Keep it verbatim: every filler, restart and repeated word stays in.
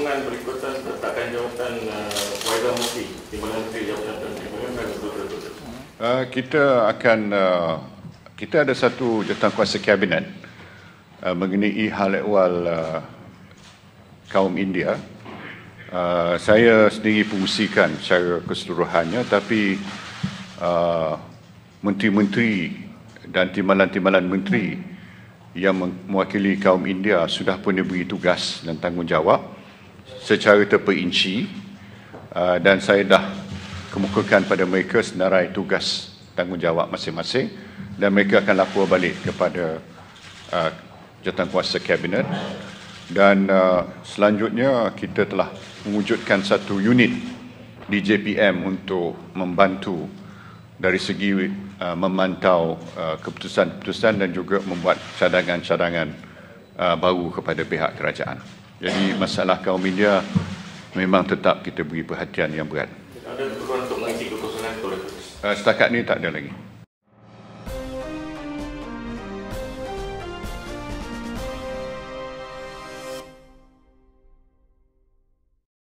kekosongan berikutan peletakan jawatan uh, Waidah Mufti, Timbalan Menteri Jabatan dan Bagaimana betul-betul? Uh, kita akan uh, kita ada satu jawatankuasa kabinet uh, mengenai hal ehwal uh, kaum India. Uh, saya sendiri pengusikan secara keseluruhannya, tapi uh, menteri-menteri dan timbalan-timbalan menteri yang mewakili kaum India sudah pun diberi tugas dan tanggungjawab secara terperinci, uh, dan saya dah kemukakan pada mereka senarai tugas tanggungjawab masing-masing, dan mereka akan lapor balik kepada uh, jawatankuasa kabinet. Dan uh, selanjutnya kita telah mewujudkan satu unit di J P M untuk membantu dari segi uh, memantau uh, keputusan-keputusan dan juga membuat cadangan-cadangan uh, baru kepada pihak kerajaan. Jadi masalah kaum India memang tetap kita beri perhatian yang berat. Ada keperluan untuk mengisi kekosongan itu? Uh, setakat ini tak ada lagi.